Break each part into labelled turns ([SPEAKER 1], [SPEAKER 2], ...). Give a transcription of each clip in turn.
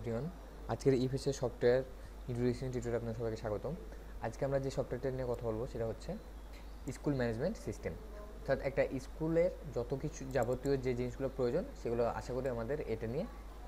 [SPEAKER 1] Everyone, আজকের ইফএসএ software introduction টিউটোরিয়ালে আপনাদের সবাইকে স্বাগতম। আজকে আমরা যে সফটওয়্যারটা নিয়ে কথা বলবো সেটা হচ্ছে স্কুল ম্যানেজমেন্ট সিস্টেম। অর্থাৎ একটা স্কুলের যত কিছু যাবতীয় যে জিনিসগুলো প্রয়োজন সেগুলো আশা করি আমাদের এটা নিয়ে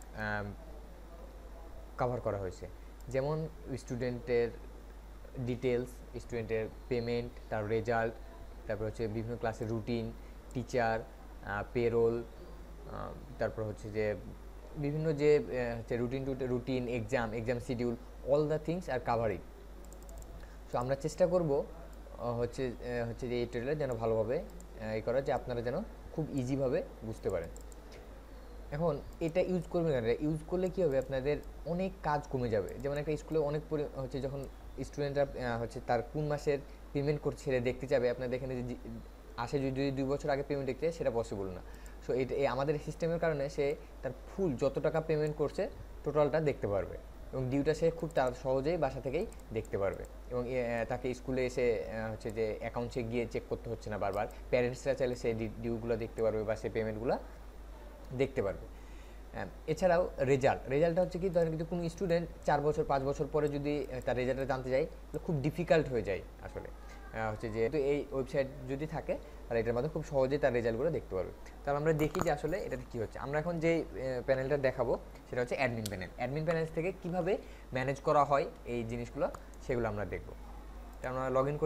[SPEAKER 1] কভার করা হয়েছে। যেমন স্টুডেন্টের ডিটেলস, স্টুডেন্টের পেমেন্ট, তার রেজাল্ট, তারপর হচ্ছে বিভিন্ন ক্লাসের রুটিন, টিচার, পেরোল, তারপর হচ্ছে যে বিভিন্ন যে হচ্ছে routine exam schedule, all the things আর কাভারিং। সো আমরা চেষ্টা করব হচ্ছে হচ্ছে যে এই টিউটোরিয়াল যেন ভালোভাবে এই করা, যে আপনারা যেন খুব ইজিভাবে বুঝতে পারেন। এখন এটা ইউজ করবেন কেন? ইউজ করলে কী হবে, আপনাদের অনেক কাজ কমে যাবে। যেমন একটা স্কুলে অনেক হচ্ছে যখন স্টুডেন্টরা হচ্ছে তার কোন মাসের পেমেন্ট করছে সেটা দেখতে যাবে, আপনাদের এখানে যে আসে যদি 2 বছর আগে পেমেন্ট দেখতে সেটা পসিবল না। সো এটা আমাদের সিস্টেমের কারণে সে তার ফুল যত টাকা পেমেন্ট করছে টোটালটা দেখতে পারবে, এবং ডিউটা সে খুব সহজেই বাসা থেকেই দেখতে পারবে, এবং তাকে স্কুলে এসে হচ্ছে যে অ্যাকাউন্টসে গিয়ে চেক করতে হচ্ছে না বারবার। প্যারেন্টসরা চাইলে সে ডিউগুলো দেখতে পারবে বা সে পেমেন্টগুলো দেখতে পারবে। এছাড়াও রেজাল্টটা হচ্ছে কি, ধরেন কিন্তু কোনো স্টুডেন্ট 4 বছর 5 বছর পরে যদি তার রেজাল্টটা জানতে যায়, তাহলে খুব ডিফিকাল্ট হয়ে যায় আসলে। হচ্ছে যেহেতু এই ওয়েবসাইট যদি থাকে তাহলে এটার মাধ্যমে খুব সহজেই তার রেজাল্টগুলো দেখতে পারবে। তাহলে আমরা দেখি যে আসলে এটাতে কী হচ্ছে। আমরা এখন যে প্যানেলটা দেখাবো সেটা হচ্ছে অ্যাডমিন প্যানেল থেকে কীভাবে ম্যানেজ করা হয় এই জিনিসগুলো, সেগুলো আমরা দেখব। তা আমরা লগ ইন করি।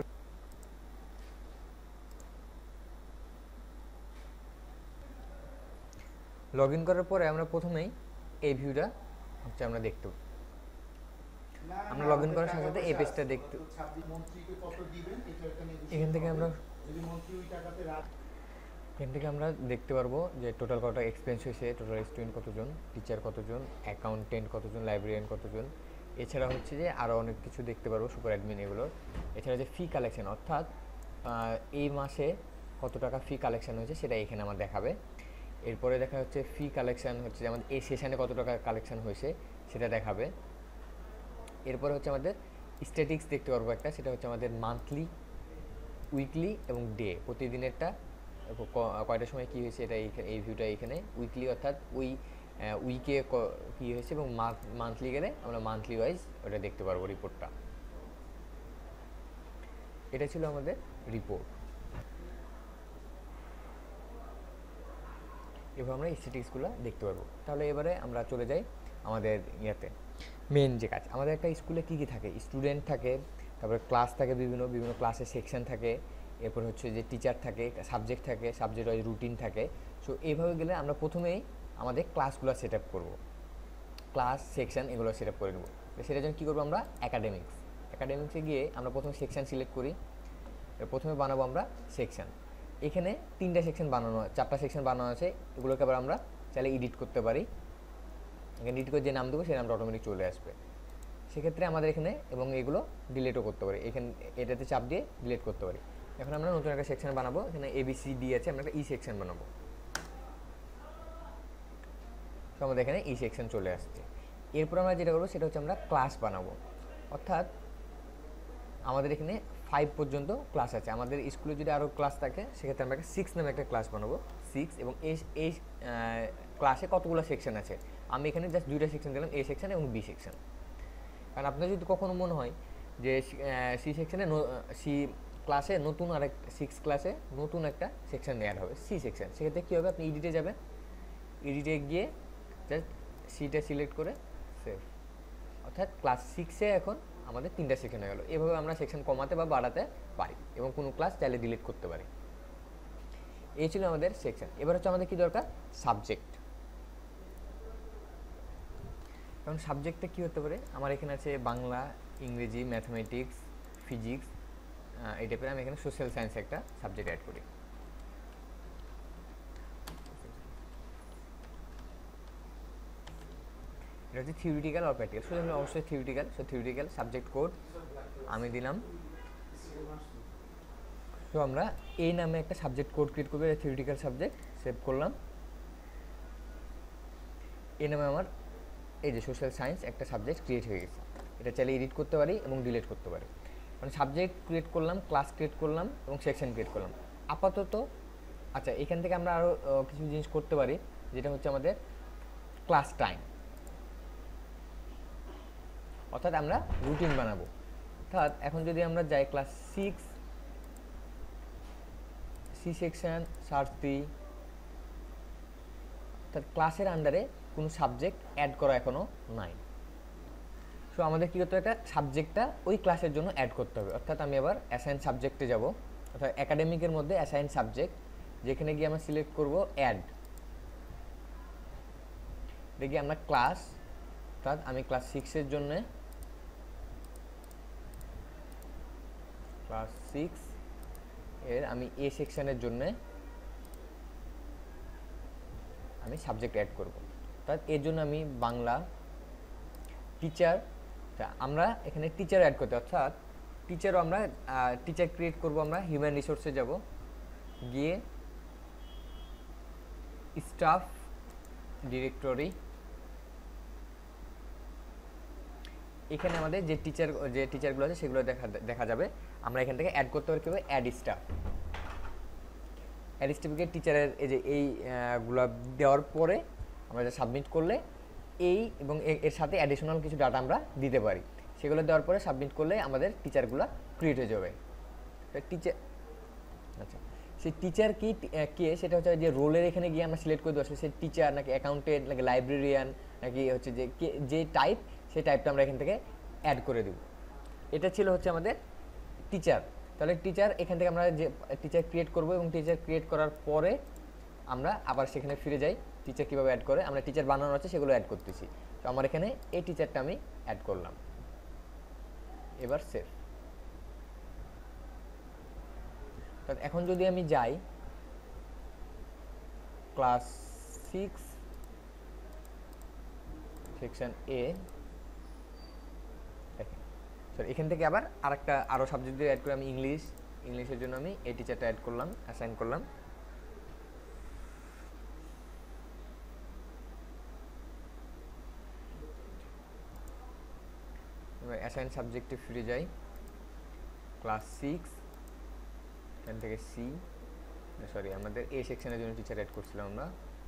[SPEAKER 1] লগ ইন করার পরে আমরা প্রথমেই এই ভিউটা হচ্ছে আমরা দেখতে, আমরা লগ ইন করার সাথে সাথে এই পেজটা দেখতে, এখান থেকে আমরা দেখতে পারবো যে টোটাল কত এক্সপেন্স হয়েছে, টোটাল স্টুডেন্ট কতজন, টিচার কতজন, অ্যাকাউন্টেন্ট কতজন, লাইব্রেরিয়ান কতজন। এছাড়া হচ্ছে যে আরও অনেক কিছু দেখতে পারবো, সুপার অ্যাডমিন এগুলোর। এছাড়া যে ফি কালেকশন, অর্থাৎ এই মাসে কত টাকা ফি কালেকশন হয়েছে সেটা এখানে আমার দেখাবে। এরপরে দেখা হচ্ছে ফি কালেকশন হচ্ছে যে আমাদের এই সেশানে কত টাকা কালেকশন হয়েছে সেটা দেখাবে। এরপরে হচ্ছে আমাদের স্ট্যাটিক্স দেখতে পারবো একটা, সেটা হচ্ছে আমাদের মান্থলি, উইকলি এবং ডে, প্রতিদিনেরটা কয়টার সময় কী হয়েছে এটা এই ভিউটা এখানে। উইকলি অর্থাৎ উইকে কী হয়েছে, এবং মান্থলি গেলে আমরা মান্থলি ওয়াইজ ওটা দেখতে পারবো রিপোর্টটা। এটা ছিল আমাদের রিপোর্ট। এবার আমরা স্ট্যাটিক্সগুলো দেখতে পারবো। তাহলে এবারে আমরা চলে যাই আমাদের ইয়েতে, মেন যে কাজ। আমাদের একটা স্কুলে কী কী থাকে, স্টুডেন্ট থাকে, তারপরে ক্লাস থাকে, বিভিন্ন ক্লাসের সেকশন থাকে, এরপর হচ্ছে যে টিচার থাকে, সাবজেক্ট থাকে, সাবজেক্ট ওয়াইজ রুটিন থাকে। সো এইভাবে গেলে আমরা প্রথমেই আমাদের ক্লাসগুলো সেট আপ করবো, ক্লাস সেকশন এগুলো সেট আপ করে নেবো। সেটার জন্য কী করবো, আমরা অ্যাকাডেমিক্সে গিয়ে আমরা প্রথমে সেকশন সিলেক্ট করি। প্রথমে বানাবো আমরা সেকশন। এখানে 3টা সেকশন বানানো, 4টা সেকশন বানানো আছে। এগুলোকে আবার আমরা চাইলে এডিট করতে পারি। এখানে এডিট করে যে নাম দেবো সেই নামটা অটোমেটিক চলে আসবে। সেক্ষেত্রে আমাদের এখানে, এবং এগুলো ডিলিটও করতে পারি, এখানে এটাতে চাপ দিয়ে ডিলিট করতে পারি। এখন আমরা নতুন একটা সেকশন বানাবো, এখানে ABCD আছে, আমরা একটা ই সেকশন বানাবো। তো আমাদের এখানে ই সেকশন চলে আসছে। এরপর আমরা যেটা করবো সেটা হচ্ছে আমরা ক্লাস বানাবো, অর্থাৎ আমাদের এখানে 5 পর্যন্ত ক্লাস আছে। আমাদের স্কুলে যদি আরও ক্লাস থাকে সেক্ষেত্রে আমরা 6 নামে একটা ক্লাস বানাবো। 6 এবং এই ক্লাসে কতগুলো সেকশন আছে, আমি এখানে জাস্ট 2টা সেকশন দিলাম, A সেকশন এবং B সেকশন। কারণ আপনার যদি কখনো মনে হয় যে সি ক্লাসে নতুন আরেক 6 ক্লাসে নতুন একটা সেকশন অ্যাড হবে, C সেকশন, সেক্ষেত্রে কী হবে, আপনি এডিটে যাবেন, এডিটে গিয়ে জাস্ট সিটা সিলেক্ট করে সেভ, অর্থাৎ ক্লাস 6-এ এখন আমাদের 3টা সেকশন হয়ে গেল। এভাবে আমরা সেকশন কমাতে বা বাড়াতে পারি, এবং কোনো ক্লাস চাইলে ডিলিট করতে পারি। এই ছিল আমাদের সেকশন। এবার হচ্ছে আমাদের কী দরকার, সাবজেক্ট। কারণ সাবজেক্টটা কী হতে পারে, আমার এখানে আছে বাংলা, ইংরেজি, ম্যাথমেটিক্স, ফিজিক্স, এই টাইপের। আমি এখানে সোশ্যাল সায়েন্স একটা সাবজেক্ট অ্যাড করি। এটা হচ্ছে থিওরিটিক্যাল আর প্র্যাকটিক্যাল। শুধু অবশ্যই theoretical. So theoretical subject code আমি দিলাম। তো আমরা এই নামে একটা সাবজেক্ট কোড ক্রিয়েট করবো, এটা থিওরিটিক্যাল সাবজেক্ট, সেভ করলাম। এই নামে আমার এই যে সোশ্যাল সায়েন্স একটা সাবজেক্ট ক্রিয়েট হয়ে গেছে। এটা চাইলে এডিট করতে পারি এবং ডিলিট করতে পারি। মানে সাবজেক্ট ক্রিয়েট করলাম, ক্লাস ক্রিয়েট করলাম এবং সেকশন ক্রিয়েট করলাম আপাতত। আচ্ছা, এখান থেকে আমরা আরও কিছু জিনিস করতে পারি, যেটা হচ্ছে আমাদের ক্লাস টাইম। অর্থাৎ আমরা রুটিন বানাবো। অর্থাৎ এখন যদি আমরা যাই ক্লাস 6 সি সেকশন সার্চ দিই, অর্থাৎ ক্লাসের আন্ডারে কোনো সাবজেক্ট অ্যাড করা এখনও নাই। সো আমাদের কী করতে হবে, একটা সাবজেক্টটা ওই ক্লাসের জন্য অ্যাড করতে হবে। অর্থাৎ আমি আবার অ্যাসাইন সাবজেক্টে যাব, অর্থাৎ একাডেমিকের মধ্যে অ্যাসাইন সাবজেক্ট, যেখানে গিয়ে আমরা সিলেক্ট করব অ্যাড। দেখি আমরা ক্লাস, অর্থাৎ আমি ক্লাস 6-এর জন্য ক্লাস 6 এর আমি এ সেকশনের জন্য আমি সাবজেক্ট অ্যাড করব। অর্থাৎ এর জন্য আমি বাংলা টিচার, আমরা এখানে টিচার অ্যাড করতে, অর্থাৎ টিচারও আমরা টিচার ক্রিয়েট করব। আমরা হিউম্যান রিসোর্সে যাব, গিয়ে স্টাফ ডিরেক্টরি, এখানে আমাদের যে টিচারগুলো আছে সেগুলো দেখা যাবে। আমরা এখান থেকে অ্যাড করতে পারি কীভাবে, অ্যাড স্টাফকে টিচারের এইগুলো দেওয়ার পরে আমরা যা সাবমিট করলে এই এবং এর সাথে অ্যাডিশনাল কিছু ডাটা আমরা দিতে পারি। সেগুলো দেওয়ার পরে সাবমিট করলে আমাদের টিচারগুলো ক্রিয়েট হয়ে যাবে। টিচার, আচ্ছা, সেই টিচার কে সেটা হচ্ছে যে রোলের এখানে গিয়ে আমরা সিলেক্ট করে দেবো, সে টিচার নাকি অ্যাকাউন্টেন্ট নাকি লাইব্রেরিয়ান নাকি হচ্ছে যে টাইপ, সেই টাইপটা আমরা এখান থেকে অ্যাড করে দেব। এটা ছিল হচ্ছে আমাদের টিচার। তাহলে টিচার এখান থেকে আমরা যে টিচার ক্রিয়েট করব এবং টিচার ক্রিয়েট করার পরে আমরা আবার সেখানে ফিরে যাই, টিচার কীভাবে অ্যাড করে, আমরা টিচার বানানো আছে সেগুলো অ্যাড করতেছি। তো আমার এখানে এই টিচারটা আমি অ্যাড করলাম, এবার সেভ। এখন যদি আমি যাই ক্লাস 6 সেকশন এ, দেখেন সরি এখান থেকে আবার আরও সাবজেক্ট দিয়ে অ্যাড করে আমি ইংলিশের জন্য আমি এই টিচারটা অ্যাড করলাম, অ্যাসাইন করলাম। এবার অ্যাসাইন সাবজেক্টে ফিরে যাই, ক্লাস 6 এখান থেকে সরি আমাদের এ সেকশনের জন্য টিচার অ্যাড করছিলাম আমরা।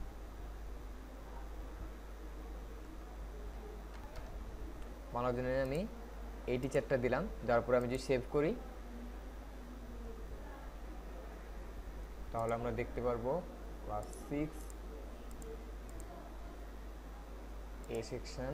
[SPEAKER 1] বাংলার জন্য আমি এই টিচারটা দিলাম, দেওয়ার পরে আমি যদি সেভ করি তাহলে আমরা দেখতে পারবো ক্লাস 6 এ সেকশন,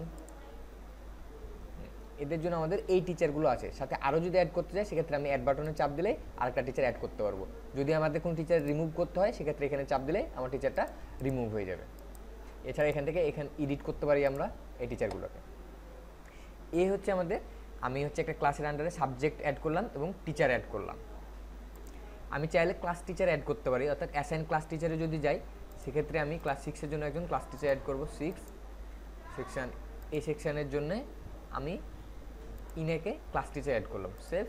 [SPEAKER 1] এদের জন্য আমাদের এই টিচারগুলো আছে। সাথে আরও যদি অ্যাড করতে চাই সেক্ষেত্রে আমি অ্যাড বাটনে চাপ দিলে আরেকটা টিচার অ্যাড করতে পারবো। যদি আমাদের কোনো টিচার রিমুভ করতে হয় সেক্ষেত্রে এখানে চাপ দিলে আমার টিচারটা রিমুভ হয়ে যাবে। এছাড়া এখান থেকে এডিট করতে পারি আমরা এই টিচারগুলোকে। এই হচ্ছে আমি একটা ক্লাসের আন্ডারে সাবজেক্ট অ্যাড করলাম এবং টিচার অ্যাড করলাম। আমি চাইলে ক্লাস টিচার অ্যাড করতে পারি, অর্থাৎ অ্যাসাইন ক্লাস টিচারে যদি যাই সেক্ষেত্রে আমি ক্লাস 6-এর জন্য একজন ক্লাস টিচার অ্যাড করব। 6 সেকশন এই সেকশনের জন্য আমি ইনেকে ক্লাস টিচার অ্যাড করলাম, সেভ।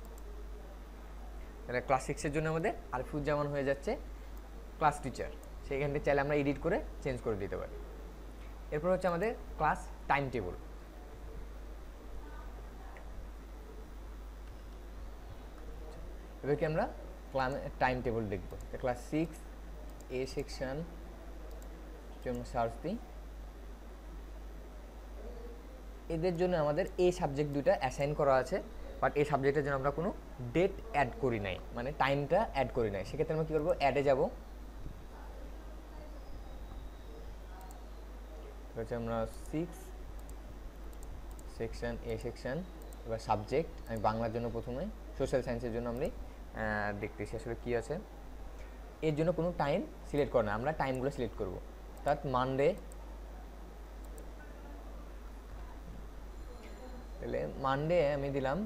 [SPEAKER 1] তাহলে ক্লাস 6-এর জন্য আমাদের আরিফুজ্জামান হয়ে যাচ্ছে ক্লাস টিচার। সেখান থেকে চাইলে আমরা এডিট করে চেঞ্জ করে দিতে পারি। এরপর হচ্ছে আমাদের ক্লাস টাইম টেবল। এবার কি আমরা টাইম টেবল দেখব। ক্লাস 6 এ সেকশন জন্য সার্চ দিই, এদের জন্য আমাদের এই সাবজেক্ট দুটো অ্যাসাইন করা আছে, বাট এই সাবজেক্টের জন্য আমরা কোনো ডেট অ্যাড করি নাই, মানে টাইমটা অ্যাড করি নাই। সেক্ষেত্রে আমরা কী করবো, অ্যাডে যাব, হচ্ছে আমরা 6 সেকশন এ সেকশন, এবার সাবজেক্ট আমি বাংলার জন্য প্রথমে, সোশ্যাল সায়েন্সের জন্য আমি দেখতেছি আসলে কী আছে। এর জন্য কোনো টাইম সিলেক্ট করে না, আমরা টাইমগুলো সিলেক্ট করব। অর্থাৎ মানডে, তাহলে মানডে আমি দিলাম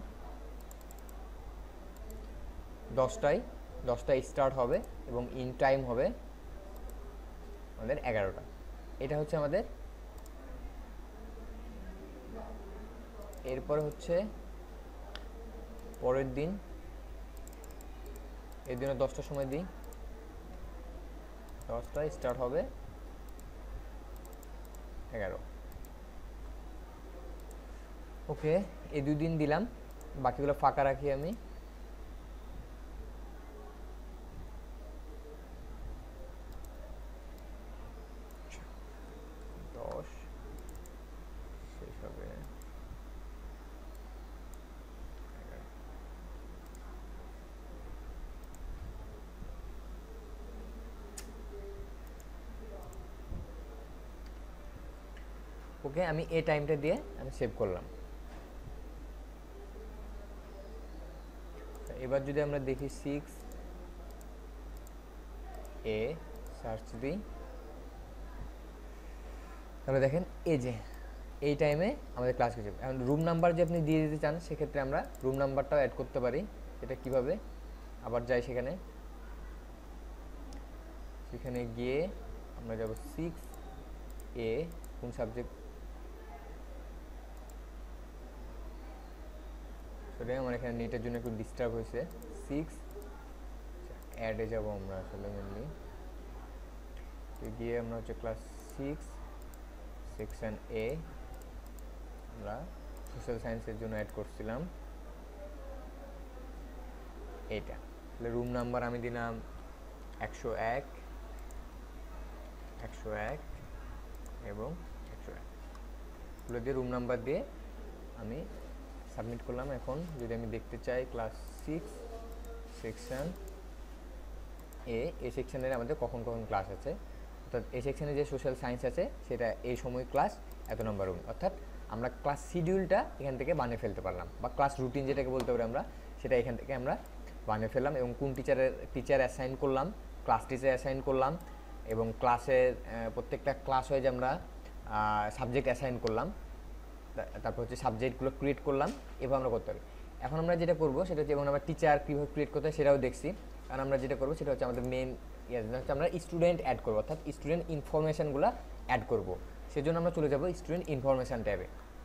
[SPEAKER 1] 10টায় স্টার্ট হবে এবং ইন টাইম হবে আমাদের 11টা। এটা হচ্ছে আমাদের। এরপরে হচ্ছে পরের দিন, এর দিনে 10টার সময় দিই, 10টায় স্টার্ট হবে 11। ওকে, এই 2 দিন দিলাম, বাকিগুলো ফাঁকা রাখি আমি। শেষ হবে ওকে, আমি এই টাইমটা দিয়ে আমি সেভ করলাম। এবার যদি আমরা দেখি 6A সার্চ দিই, তাহলে দেখেন এই যে এই টাইমে আমাদের ক্লাস হয়েছে। এখন রুম নাম্বার যে আপনি দিয়ে দিতে চান, সেক্ষেত্রে আমরা রুম নাম্বারটাও অ্যাড করতে পারি। এটা কিভাবে, আবার যাই সেখানে গিয়ে আমরা যাব 6A, কোন সাবজেক্ট, সরি আমার এখানে নেটের জন্য একটু ডিস্টার্ব হয়েছে। 6 অ্যাডে যাব আমরা আসলে মেনলি, তো গিয়ে আমরা হচ্ছে ক্লাস 6 সেকশন A আমরা সোশ্যাল সায়েন্সের জন্য অ্যাড করছিলাম এইটা। তাহলে রুম নাম্বার আমি দিলাম 101 এবং 101, এগুলো দিয়ে রুম নাম্বার দিয়ে আমি সাবমিট করলাম। এখন যদি আমি দেখতে চাই ক্লাস 6 সেকশন A, এই সেকশনের আমাদের কখন কখন ক্লাস আছে, অর্থাৎ এই সেকশনে যে সোশ্যাল সায়েন্স আছে সেটা এই সময় ক্লাস এত নম্বর রুম, অর্থাৎ আমরা ক্লাস শিডিউলটা এখান থেকে বানিয়ে ফেলতে পারলাম, বা ক্লাস রুটিন যেটাকে বলতে পারি আমরা, সেটা এখান থেকে আমরা বানিয়ে ফেললাম। এবং কোন টিচার অ্যাসাইন করলাম, ক্লাস টিচার অ্যাসাইন করলাম, এবং ক্লাসের প্রত্যেকটা ক্লাস ওয়াইজ আমরা সাবজেক্ট অ্যাসাইন করলাম, তারপর হচ্ছে সাবজেক্টগুলো ক্রিয়েট করলাম, এভাবে আমরা করতে পারি। এখন আমরা যেটা করবো সেটা হচ্ছে, এবং আমরা টিচার কীভাবে ক্রিয়েট করতে হয় সেটাও দেখছি। কারণ আমরা যেটা করবো সেটা হচ্ছে আমাদের মেন হচ্ছে আমরা স্টুডেন্ট অ্যাড করবো, অর্থাৎ স্টুডেন্ট ইনফরমেশানগুলো অ্যাড করবো। সেজন্য আমরা চলে যাবো স্টুডেন্ট ইনফরমেশান ট্যাবে।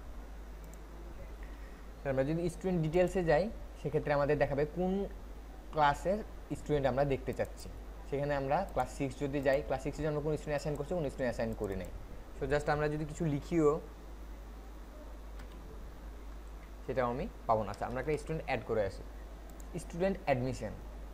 [SPEAKER 1] আমরা যদি স্টুডেন্ট ডিটেলসে যাই, সেক্ষেত্রে আমাদের দেখাবে কোন ক্লাসের স্টুডেন্ট আমরা দেখতে চাচ্ছি। সেখানে আমরা ক্লাস 6 যদি যাই, ক্লাস 6 আমরা কোন স্টুডেন্ট অ্যাসাইন করছি, কোন স্টুডেন্ট অ্যাসাইন করি নাই। সো জাস্ট আমরা যদি কিছু লিখিও সেটাও আমি পাবো না। আচ্ছা, আমরা একটা স্টুডেন্ট অ্যাড করে আসি, স্টুডেন্ট অ্যাডমিশন।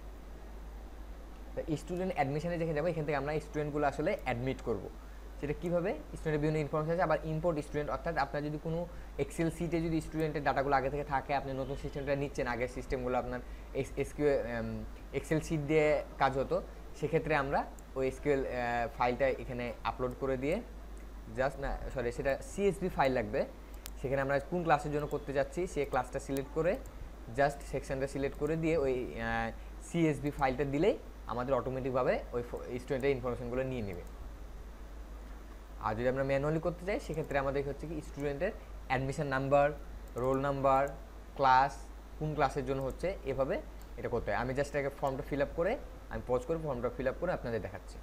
[SPEAKER 1] স্টুডেন্ট অ্যাডমিশনে দেখে যাবো, এখান থেকে আমরা স্টুডেন্টগুলো আসলে অ্যাডমিট করব। সেটা কীভাবে, স্টুডেন্টের বিভিন্ন ইনফরমেশন আছে। আবার ইম্পোর্ট স্টুডেন্ট, অর্থাৎ আপনার যদি কোনো এক্সেল সিটে যদি স্টুডেন্টের ডাটাগুলো আগে থেকে থাকে, আপনি নতুন সিস্টেমটা নিচ্ছেন, আগের সিস্টেমগুলো আপনার এক্সেল সিট দিয়ে কাজ হতো, সেক্ষেত্রে আমরা ওই এসকিউএল ফাইলটা এখানে আপলোড করে দিয়ে সেটা সিএসভি ফাইল লাগবে। সেখানে আমরা কোন ক্লাসের জন্য করতে যাচ্ছি সেই ক্লাসটা সিলেক্ট করে জাস্ট সেকশনটা সিলেক্ট করে দিয়ে ওই সিএসভি ফাইলটা দিলেই আমাদের অটোমেটিকভাবে ওই স্টুডেন্টের ইনফরমেশনগুলো নিয়ে নেবে। আর যদি আমরা ম্যানুয়ালি করতে চাই, সেক্ষেত্রে আমাদের হচ্ছে কি স্টুডেন্টের admission number, roll number, class, কোন ক্লাসের জন্য হচ্ছে, এভাবে এটা করতে হয়। আমি জাস্ট একটা ফর্মটা ফিল আপ করে, আমি পজ করে ফর্মটা ফিল আপ করে আপনাদের দেখাচ্ছি।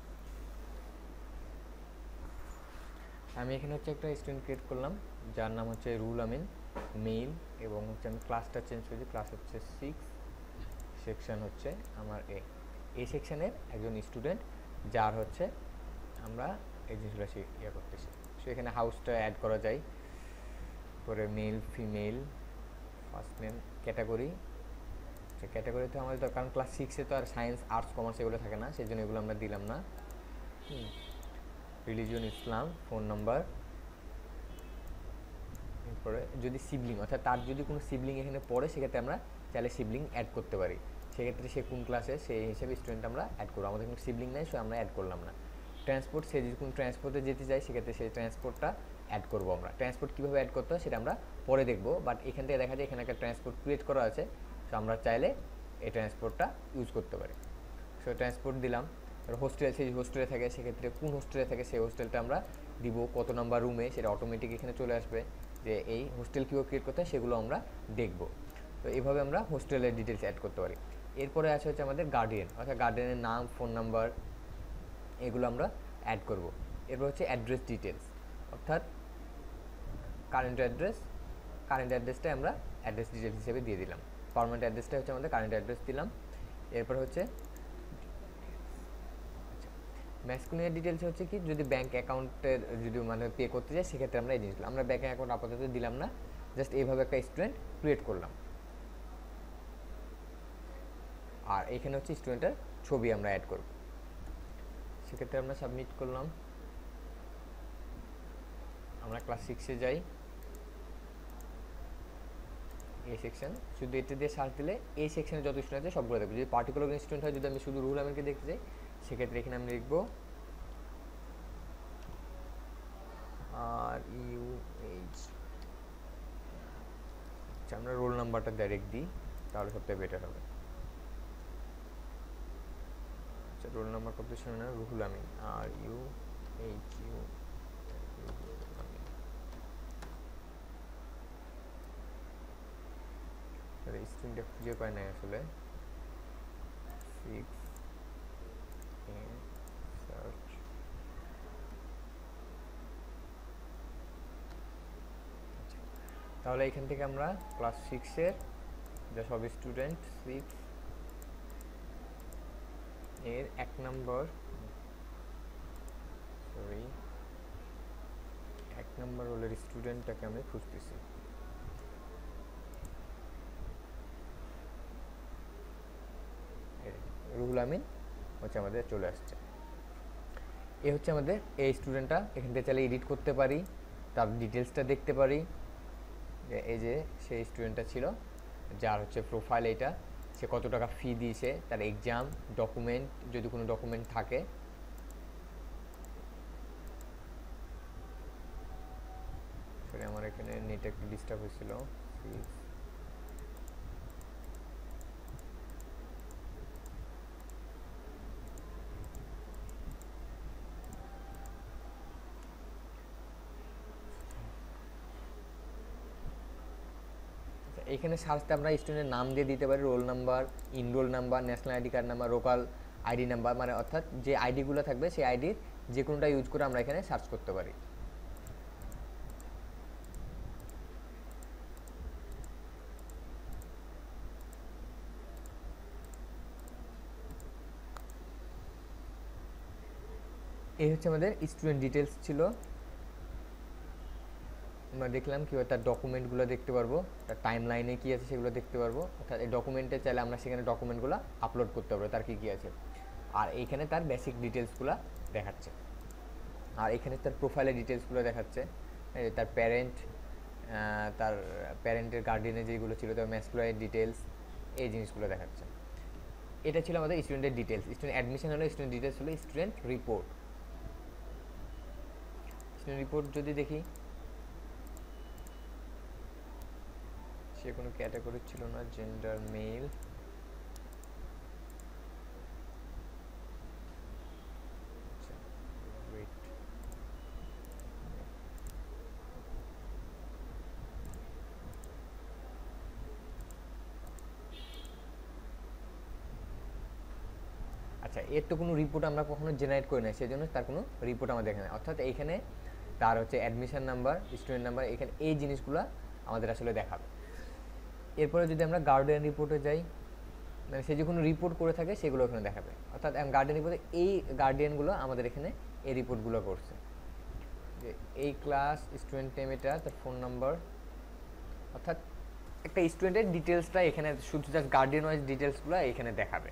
[SPEAKER 1] আমি এখানে হচ্ছে একটা স্টুডেন্ট ক্রিয়েট করলাম, যার নাম হচ্ছে রুল আমিন, মেইল, এবং হচ্ছে আমি ক্লাসটা চেঞ্জ করেছি, ক্লাস হচ্ছে 6, সেকশন হচ্ছে আমার এই সেকশনের একজন স্টুডেন্ট, যার হচ্ছে আমরা এই জিনিসগুলো করতেছি। সো এখানে হাউসটা অ্যাড করা যায়, পরে male female, first name, category. ক্যাটাগরিতে আমাদের তো, কারণ ক্লাস 6-এ তো আর সায়েন্স, আর্টস, কমার্স এগুলো থাকে না, সেই জন্য এগুলো আমরা দিলাম না। রিলিজিয়ন ইসলাম, ফোন নাম্বার, এরপরে যদি সিবলিং, অর্থাৎ তার যদি কোনো সিবলিং এখানে পড়ে, সেক্ষেত্রে আমরা চাইলে সিবলিং অ্যাড করতে পারি। সেক্ষেত্রে সে কোন ক্লাসে, সেই হিসেবে স্টুডেন্ট আমরা অ্যাড করবো। আমাদের কোনো সিবলিং নেই, সো আমরা অ্যাড করলাম না। ট্রান্সপোর্ট, সে যদি কোনো ট্রান্সপোর্টে যেতে চাই, সেক্ষেত্রে সেই ট্রান্সপোর্টটা অ্যাড করবো আমরা। ট্রান্সপোর্ট কীভাবে অ্যাড করতে হয় সেটা আমরা পরে দেখবো, বাট এখান থেকে দেখা যায় এখানে একটা ট্রান্সপোর্ট ক্রিয়েট করা আছে, সো আমরা চাইলে এই ট্রান্সপোর্টটা ইউজ করতে পারি। সো ট্রান্সপোর্ট দিলাম। হোস্টেল, সেই হোস্টেলে থাকে, সেক্ষেত্রে কোন হোস্টেলে থাকে সেই হোস্টেলটা আমরা দিব, কত নাম্বার রুমে, সেটা অটোমেটিক এখানে চলে আসবে, যে এই হোস্টেল কীভাবে ক্রিয়েট করতে হয় সেগুলো আমরা দেখব। তো এইভাবে আমরা হোস্টেলের ডিটেলস অ্যাড করতে পারি। এরপরে আছে হচ্ছে আমাদের গার্ডিয়ান, অর্থাৎ গার্ডিয়ানের নাম, ফোন নাম্বার, এগুলো আমরা অ্যাড করব। এরপর হচ্ছে অ্যাড্রেস ডিটেলস, অর্থাৎ কারেন্ট অ্যাড্রেসটা আমরা অ্যাড্রেস ডিটেলস হিসেবে দিয়ে দিলাম। পার্মানেন্ট অ্যাড্রেসটা হচ্ছে আমাদের কারেন্ট অ্যাড্রেস দিলাম। এরপর হচ্ছে ম্যাসকুলিনের ডিটেলস হচ্ছে কি, যদি ব্যাঙ্ক অ্যাকাউন্টের যদি মানে পে করতে চাই, সেক্ষেত্রে আমরা এই জিনিসগুলো, আমরা ব্যাঙ্ক অ্যাকাউন্ট আপাতত দিলাম না, জাস্ট এইভাবে একটা স্টুডেন্ট ক্রিয়েট করলাম। আর এখানে হচ্ছে স্টুডেন্টের ছবি আমরা অ্যাড করব। সেক্ষেত্রে আমরা সাবমিট করলাম। আমরা ক্লাস 6-এ যাই, এই সেকশন, শুধু এটা দিয়ে সার্চ দিলে এই সেকশনে যত স্টুডেন্ট আছে সবগুলো দেখবো। যদি পার্টিকুলার স্টুডেন্ট হয়, যদি আমি শুধু রুল আমিনকে দেখতে চাই, সেক্ষেত্রে এখানে আমি লিখবো RUH। আচ্ছা, আমরা রোল নাম্বারটা ডাইরেক্ট দিই, তাহলে সবথেকে বেটার হবে। আচ্ছা, রোল নাম্বার কত ছিল না, রুহুল আমিন, RUHU, রুহুল আমিন। স্ক্রিনটা খুঁজে পাই নাই আসলে। 6 সার্চ। তাহলে এখান থেকে আমরা ক্লাস 6-এর যা সব স্টুডেন্ট 6 এর 1 নম্বর রোলের স্টুডেন্টটাকে আমি খুঁজতেছি। রুহুল আমিন হচ্ছে আমাদের চলে আসছে। এ হচ্ছে আমাদের এই স্টুডেন্টটা। এখান থেকে চাইলে এডিট করতে পারি, তার ডিটেলসটা দেখতে পারি। এই যে সেই স্টুডেন্টটা ছিল, যার হচ্ছে প্রোফাইল এটা, সে কত টাকা ফি দিয়েছে, তার এক্সাম, ডকুমেন্ট, যদি কোনো ডকুমেন্ট থাকে। সরি, আমার এখানে নেট একটু ডিস্টার্ব হয়েছিল। এখানে সার্চতে আমরা স্টুডেন্টের নাম দিয়ে দিতে পারি, roll number, enrol number, national ID card number, local ID number, মানে অর্থাৎ যে আইডিগুলো থাকবে সেই আইডির যে কোনোটা ইউজ করে আমরা এখানে সার্চ করতে পারি। এই হচ্ছে আমাদের স্টুডেন্ট ডিটেলস ছিল। আমরা দেখলাম কীভাবে তার ডকুমেন্টগুলো দেখতে পারবো, তার টাইম লাইনে কী আছে সেগুলো দেখতে পারবো। অর্থাৎ এই ডকুমেন্টে চাইলে আমরা সেখানে ডকুমেন্টগুলো আপলোড করতে পারবো, তার কী কী আছে। আর এইখানে তার বেসিক ডিটেলসগুলো দেখাচ্ছে। আর এখানে তার প্রোফাইলের ডিটেলসগুলো দেখাচ্ছে, তার প্যারেন্ট, তার প্যারেন্টের গার্ডিয়ানের যেগুলো ছিল, তার ম্যাসকুলারের ডিটেলস, এই জিনিসগুলো দেখাচ্ছে। এটা ছিল আমাদের স্টুডেন্টের ডিটেলস। স্টুডেন্ট অ্যাডমিশন হলো, স্টুডেন্ট ডিটেলস হলো স্টুডেন্ট রিপোর্ট। স্টুডেন্ট রিপোর্ট যদি দেখি, সে কোনো ক্যাটাগরি ছিল না, জেন্ডার মেল। আচ্ছা, এর তো কোনো রিপোর্ট আমরা কখনো জেনারেট করি না, সেজন্য তার কোনো রিপোর্ট আমাদের এখানে। অর্থাৎ এইখানে তার হচ্ছে অ্যাডমিশন নাম্বার, স্টুডেন্ট নাম্বার, এখানে এই জিনিসগুলো আমাদের আসলে দেখাবে। এরপরে যদি আমরা গার্ডিয়ান রিপোর্টে যাই, মানে সে যে কোনো রিপোর্ট করে থাকে সেগুলো এখানে দেখাবে। অর্থাৎ গার্ডিয়ান রিপোর্টে এই গার্ডিয়ানগুলো আমাদের এখানে এই রিপোর্টগুলো করছে, যে এই ক্লাস, স্টুডেন্ট নেম এটা, তার ফোন নাম্বার। অর্থাৎ একটা স্টুডেন্টের ডিটেলসটা এখানে শুধু জাস্ট গার্ডিয়ান ওয়াইজ ডিটেলসগুলো এখানে দেখাবে।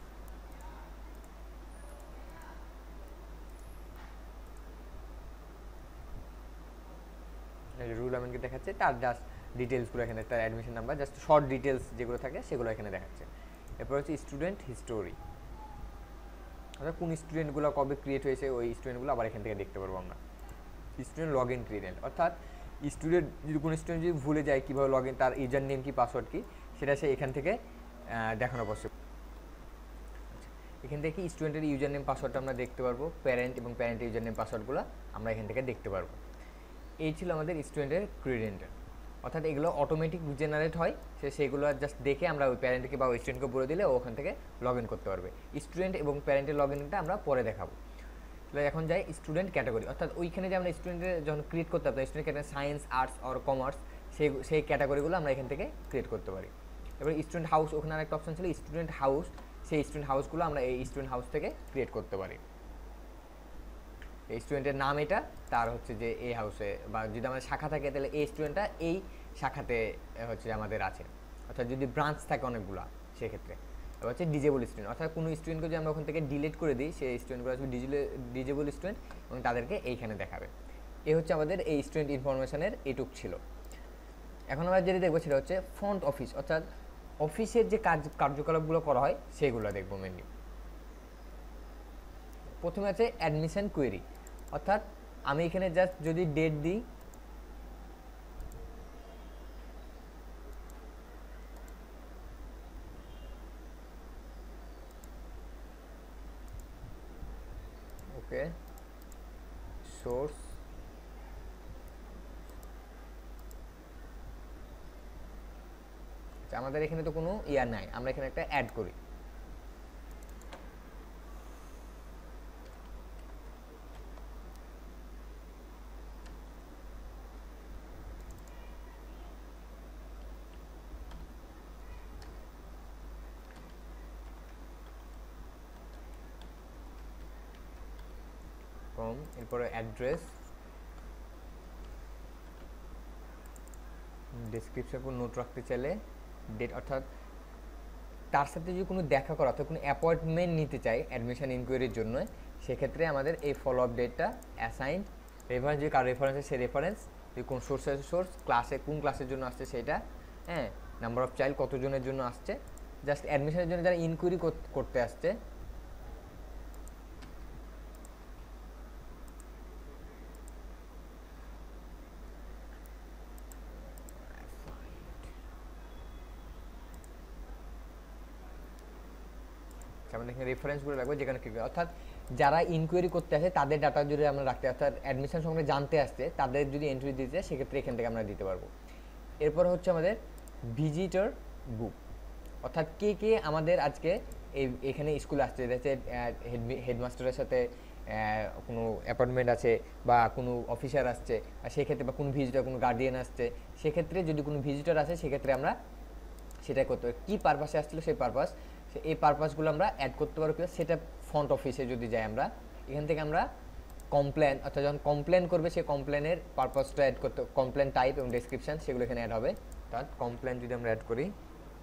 [SPEAKER 1] রুহুল আমিনকে দেখাচ্ছে, তার জাস্ট ডিটেলসগুলো এখানে, তার admission number, just short details যেগুলো থাকে সেগুলো এখানে দেখাচ্ছে। এরপর হচ্ছে স্টুডেন্ট হিস্টোরি, অর্থাৎ কোন স্টুডেন্টগুলো কবে ক্রিয়েট হয়েছে ওই স্টুডেন্টগুলো আবার এখান থেকে দেখতে পারবো আমরা। স্টুডেন্ট লগ ইন ক্রিয়েটেড, অর্থাৎ স্টুডেন্ট যদি কোনো স্টুডেন্ট যদি ভুলে যায় কীভাবে লগ ইন, তার ইউজার নেম কি, পাসওয়ার্ড কি, সেটা সে এখান থেকে দেখানো পসিবল। এখান থেকে স্টুডেন্টের ইউজার নেম পাসওয়ার্ডটা আমরা দেখতে পারবো, প্যারেন্ট এবং প্যারেন্টের ইউজার নেম পাসওয়ার্ডগুলো আমরা এখান থেকে দেখতে পারবো। এই ছিল আমাদের স্টুডেন্টের ক্রিডেন্টাল। অর্থাৎ এগুলো অটোমেটিক জেনারেট হয়, সেগুলো জাস্ট দেখে আমরা ওই প্যারেন্টকে বা ওই স্টুডেন্টকে বলে দিলে ওখান থেকে লগ ইন করতে পারবে। স্টুডেন্ট এবং প্যারেন্টের লগ ইনটা আমরা পরে দেখাবো। তাহলে এখন যাই স্টুডেন্ট ক্যাটাগরি, অর্থাৎ ওইখানে যে আমরা স্টুডেন্টের যখন ক্রিয়েট করতে পারতাম, স্টুডেন্ট ক্যাটাগরি সায়েন্স, আর্টস আর কমার্স, সেই ক্যাটাগরিগুলো আমরা এখান থেকে ক্রিয়েট করতে পারি। এবার স্টুডেন্ট হাউস, ওখানে আরেকটা অপশন ছিল স্টুডেন্ট হাউস, সেই স্টুডেন্ট হাউসগুলো আমরা এই স্টুডেন্ট হাউস থেকে ক্রিয়েট করতে পারি। এই স্টুডেন্টের নাম এটা, তার হচ্ছে যে এই হাউসে, বা যদি আমাদের শাখা থাকে তাহলে এই স্টুডেন্টটা এই শাখাতে হচ্ছে আমাদের আছে। অর্থাৎ যদি ব্রাঞ্চ থাকে অনেকগুলো সেক্ষেত্রে। এবার হচ্ছে ডিজেবল স্টুডেন্ট, অর্থাৎ কোনো স্টুডেন্টকে যদি আমরা ওখান থেকে ডিলিট করে দিই, সেই স্টুডেন্টগুলো আসবে ডিজেবল স্টুডেন্ট এবং তাদেরকে এইখানে দেখাবে। এই হচ্ছে আমাদের এই স্টুডেন্ট ইনফরমেশনের এইটুক ছিল। এখন আমরা যেটা দেখবো সেটা হচ্ছে ফ্রন্ট অফিস, অর্থাৎ অফিসের যে কার্যকলাপগুলো করা হয় সেগুলো দেখবো মেনলি। প্রথমে আছে অ্যাডমিশন কোয়েরি, অর্থাৎ আমি এখানে জাস্ট যদি ডেট দিই, ওকে, সোর্স, আমাদের এখানে তো কোনো ইয়ার নাই, আমরা এখানে একটা অ্যাড করি। এরপরে অ্যাড্রেস, ডেসক্রিপশন কোনো নোট রাখতে চাইলে ডেট, অর্থাৎ তার সাথে যদি কোনো দেখা করা অর্থাৎ কোনো অ্যাপয়েন্টমেন্ট নিতে চাই অ্যাডমিশন ইনকোয়ারির জন্য, সেক্ষেত্রে আমাদের এই ফলো আপ ডেটটা অ্যাসাইন, রেফারেন্স যদি কার রেফারেন্স আছে সেই রেফারেন্স, যদি কোন সোর্স আছে সোর্স, ক্লাসে কোন ক্লাসের জন্য আসছে সেটা, হ্যাঁ, নাম্বার অফ চাইল্ড কতজনের জন্য আসছে, জাস্ট অ্যাডমিশনের জন্য যারা ইনকোয়ারি করতে আসছে, আমাদের এখানে রেফারেন্সগুলো রাখবো যেখানে কি, অর্থাৎ যারা ইনকোয়ারি করতে আসে তাদের ডাটা যদি আমরা রাখতে, অর্থাৎ অ্যাডমিশন সম্বন্ধে জানতে আসছে তাদের যদি এন্ট্রি দিতে চাই সেক্ষেত্রে এখান থেকে আমরা দিতে পারবো। এরপর হচ্ছে আমাদের ভিজিটর বুক, অর্থাৎ কে কে আমাদের আজকে এখানে স্কুলে আসছে, যাতে হেডমাস্টারের সাথে কোনো অ্যাপয়েন্টমেন্ট আছে বা কোনো অফিসার আসছে, আর সেক্ষেত্রে বা কোনো ভিজিটর কোনো গার্ডিয়ান আসছে, সেক্ষেত্রে যদি কোনো ভিজিটর আসে সেক্ষেত্রে আমরা সেটা করতে হবে, কী পারপাসে আসছিলো সেই পারপাস, এই পারপাসগুলো আমরা অ্যাড করতে পারবো। সেটা ফ্রন্ট অফিসে যদি যাই আমরা এখান থেকে আমরা কমপ্লেন, অর্থাৎ যখন কমপ্লেন করবে সেই কমপ্লেনের পারপাসটা অ্যাড করতে, কমপ্লেন টাইপ এবং ডেসক্রিপশন সেগুলো এখানে অ্যাড হবে। অর্থাৎ কমপ্লেন যদি আমরা অ্যাড করি,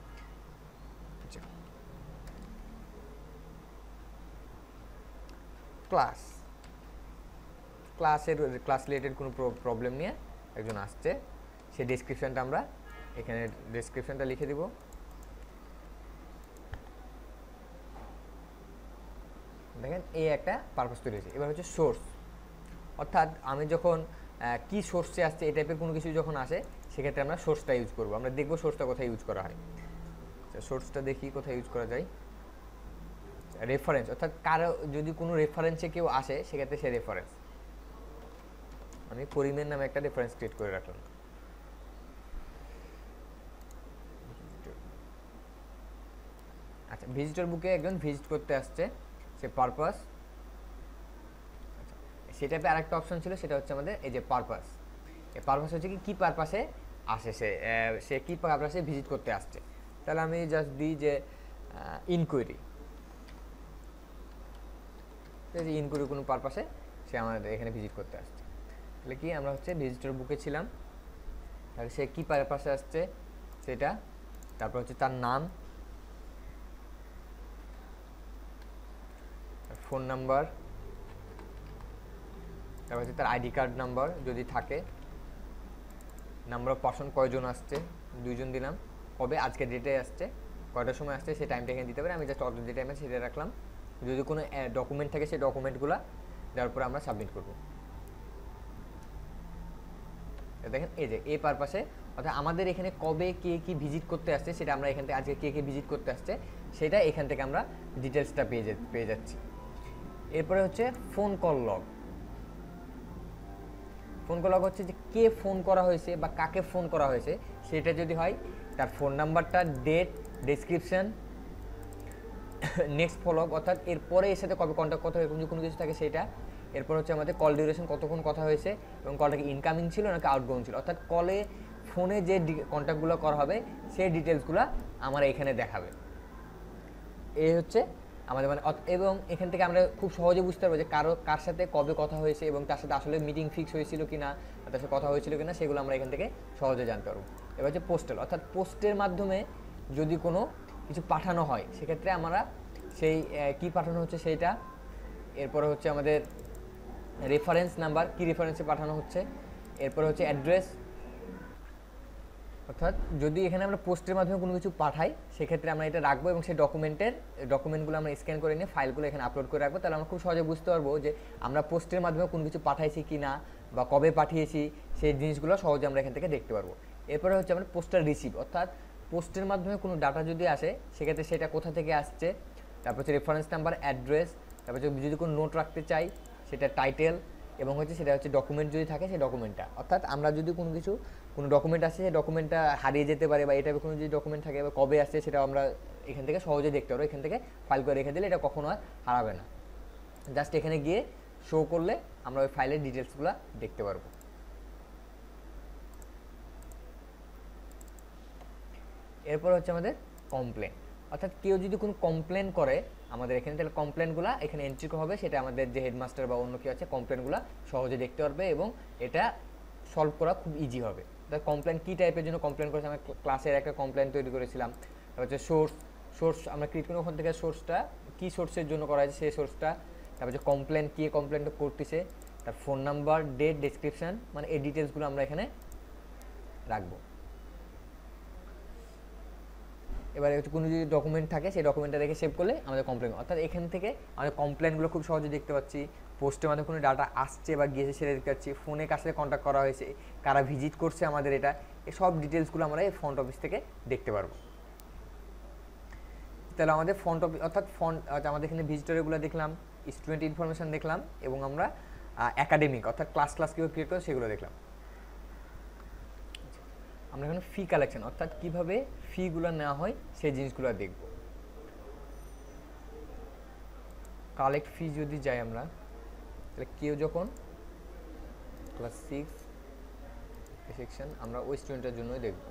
[SPEAKER 1] ক্লাস রিলেটেড কোনো প্রবলেম নিয়ে একজন আসছে, সেই ডেসক্রিপশনটা আমরা এখানে ডেসক্রিপশনটা লিখে দিব। দেখেন এই একটা পারপাস তৈরি হয়েছে। এবার হচ্ছে সোর্স, অর্থাৎ আমি যখন কি সোর্সে আসছে এই টাইপের কোনো কিছু যখন আসে সেক্ষেত্রে আমরা সোর্সটা ইউজ করবো। আমরা দেখবো সোর্সটা কোথায় ইউজ করা হয়। সোর্সটা দেখি কোথায় ইউজ করা যায়। রেফারেন্স, অর্থাৎ কারো যদি কোনো রেফারেন্সে কেউ আসে সেক্ষেত্রে সে রেফারেন্স, আমি করিমের নামে একটা রেফারেন্স ক্রিয়েট করে রাখলাম। আচ্ছা, ভিজিটর বুকে একজন ভিজিট করতে আসছে, সে পারপাস, সেটা আরেকটা অপশন ছিল, সেটা হচ্ছে আমাদের এই যে পারপাস। এই পারপাস হচ্ছে কি পারপাসে আসে, সে কি পারপাসে ভিজিট করতে আসছে। তাহলে আমি জাস্ট দিই যে ইনকোয়ারি, ইনকোয়ারি কোনো পারপাসে সে আমাদের এখানে ভিজিট করতে আসছে। তাহলে কি আমরা হচ্ছে ভিজিটর বুকে ছিলাম, তাহলে সে কি পারপাসে আসছে সেটা, তারপর হচ্ছে তার নাম, ফোন নাম্বার, তারপর হচ্ছে তার আইডি কার্ড নাম্বার যদি থাকে, নাম্বার অফ পার্সন কয়জন আসছে, 2 জন দিলাম, কবে আজকের ডেটে আসছে, কয়টার সময় আসছে সেই টাইমটা এখানে দিতে পারি। আমি জাস্ট অর্ডার যে টাইমে সেটা রাখলাম। যদি কোনো ডকুমেন্ট থাকে সেই ডকুমেন্টগুলো দেওয়ার পরে আমরা সাবমিট করব। দেখেন এই যে এই পারপাসে, অর্থাৎ আমাদের এখানে কবে কে কি ভিজিট করতে আসছে সেটা আমরা এখান থেকে, আজকে কে কে ভিজিট করতে আসছে সেটা এখান থেকে আমরা ডিটেলসটা পেয়ে যাচ্ছি। এরপরে হচ্ছে phone call log. Phone call log হচ্ছে যে কে ফোন করা হয়েছে বা কাকে ফোন করা হয়েছে সেটা যদি হয়, তার ফোন নাম্বারটা, date, description, next follow up, অর্থাৎ এরপরে এর সাথে কবে কন্ট্যাক্ট কথা এরকম যদি কোনো কিছু থাকে সেটা। এরপর হচ্ছে আমাদের কল ডিউরেশন, কতক্ষণ কথা হয়েছে এবং কলটা কি ইনকামিং ছিল নাকি আউটগোয়িং ছিল, অর্থাৎ কলে ফোনে যে কন্ট্যাক্টগুলো করা হবে সেই ডিটেলসগুলো আমার এখানে দেখাবে। এই হচ্ছে আমাদের মানে, এবং এখান থেকে আমরা খুব সহজে বুঝতে পারবো যে কার সাথে কবে কথা হয়েছে এবং তার সাথে আসলে মিটিং ফিক্স হয়েছিল কি না, তার সাথে কথা হয়েছিল কি না, সেগুলো আমরা এখান থেকে সহজে জানতে পারবো। এবার হচ্ছে পোস্টাল, অর্থাৎ পোস্টের মাধ্যমে যদি কোনো কিছু পাঠানো হয় সেক্ষেত্রে আমরা সেই কি পাঠানো হচ্ছে সেইটা। এরপরে হচ্ছে আমাদের রেফারেন্স নাম্বার, কি রেফারেন্সে পাঠানো হচ্ছে। এরপরে হচ্ছে অ্যাড্রেস, অর্থাৎ যদি এখানে আমরা পোস্টের মাধ্যমে কোনো কিছু পাঠাই সেক্ষেত্রে আমরা এটা রাখবো এবং সেই ডকুমেন্টগুলো আমরা স্ক্যান করে নিয়ে ফাইলগুলো এখানে আপলোড করে রাখবো। তাহলে আমরা খুব সহজে বুঝতে পারবো যে আমরা পোস্টের মাধ্যমে কোনো কিছু পাঠাইছি কি না বা কবে পাঠিয়েছি, সেই জিনিসগুলো সহজে আমরা এখান থেকে দেখতে পারবো। এরপরে হচ্ছে আমরা পোস্টাল রিসিভ, অর্থাৎ পোস্টের মাধ্যমে কোনো ডাটা যদি আসে সেক্ষেত্রে সেটা কোথা থেকে আসছে, তারপর হচ্ছে রেফারেন্স নাম্বার, অ্যাড্রেস, তারপর যদি কোনো নোট রাখতে চাই সেটা টাইটেল, এবং হচ্ছে সেটা হচ্ছে ডকুমেন্ট যদি থাকে সেই ডকুমেন্টটা। অর্থাৎ আমরা যদি কোনো ডকুমেন্ট আসে সেই ডকুমেন্টটা হারিয়ে যেতে পারে বা এটা কোনো যদি ডকুমেন্ট থাকে বা কবে আসছে সেটা আমরা এখান থেকে সহজে দেখতে পারবো। এখান থেকে ফাইল করে রেখে দিলে এটা কখনো আর হারাবে না। জাস্ট এখানে গিয়ে শো করলে আমরা ওই ফাইলের ডিটেলসগুলো দেখতে পারবো। এরপর হচ্ছে আমাদের কমপ্লেন, অর্থাৎ কেউ যদি কোনো কমপ্লেন করে আমাদের এখানে, তাহলে কমপ্লেনগুলো এখানে এন্ট্রি হবে। সেটা আমাদের যে হেডমাস্টার বা অন্য কেউ আছে কমপ্লেনগুলো সহজে দেখতে পারবে এবং এটা সলভ করা খুব ইজি হবে। তাহলে কমপ্লেন কী টাইপের জন্য কমপ্লেন করেছে, আমরা ক্লাসের একটা কমপ্লেন তৈরি করেছিলাম। তারপর হচ্ছে সোর্স আমরা ক্রিয়েট করি, ওখান থেকে সোর্সটা কী সোর্সের জন্য করা হয়েছে সেই সোর্সটা, তারপর হচ্ছে কমপ্লেন কে কমপ্লেনটা করতেছে, তার ফোন নাম্বার, ডেট, ডেসক্রিপশান, মানে এই ডিটেলসগুলো আমরা এখানে রাখবো। এবারে কোনো যদি ডকুমেন্ট থাকে সেই ডকুমেন্টটা রেখে সেভ করলে আমাদের কমপ্লেন, অর্থাৎ এখান থেকে আমাদের কমপ্লেনগুলো খুব সহজে দেখতে পাচ্ছি। পোস্টের মাধ্যমে কোনো ডাটা আসছে বা গিয়েছে সেটা দেখতে পাচ্ছি, ফোনে কার সাথে কন্ট্যাক্ট করা হয়েছে, কারা ভিজিট করছে আমাদের, এটা এই সব ডিটেলসগুলো আমরা এই ফ্রন্ট অফিস থেকে দেখতে পারবো। তাহলে আমাদের ফ্রন্ট অফিস অর্থাৎ আমাদের এখানে ভিজিটরগুলো দেখলাম, স্টুডেন্ট ইনফরমেশান দেখলাম এবং আমরা একাডেমিক অর্থাৎ ক্লাস কীভাবে ক্রিয়েট করে সেগুলো দেখলাম। আমরা এখানে ফি কালেকশন অর্থাৎ কীভাবে ফিগুলো নেওয়া হয় সেই জিনিসগুলো দেখব। কালেক্ট ফি যদি যাই আমরা, তাহলে কেউ যখন ক্লাস 6 সেকশন আমরা ওই স্টুডেন্টের জন্যই দেখব।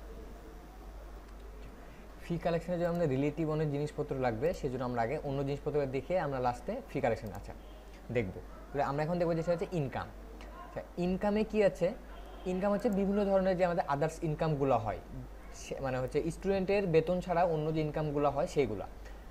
[SPEAKER 1] ফি কালেকশনে যদি আমাদের রিলেটিভ অনেক জিনিসপত্র লাগবে সেজন্য আমরা আগে অন্য জিনিসপত্র দেখে আমরা লাস্টে ফি কালেকশন দেখব। তাহলে আমরা এখন দেখবো যেটা হচ্ছে ইনকাম। ইনকামে কি আছে, ইনকাম হচ্ছে বিভিন্ন ধরনের যে আমাদের আদার্স ইনকামগুলো হয়, মানে হচ্ছে স্টুডেন্টের বেতন ছাড়া অন্য যে ইনকামগুলো হয় সেইগুলো,